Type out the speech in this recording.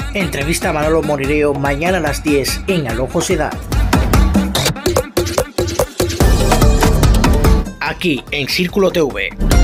Entrevista a Manolo Morireo mañana a las 10 en Aló Sociedad. Aquí en Círculo TV.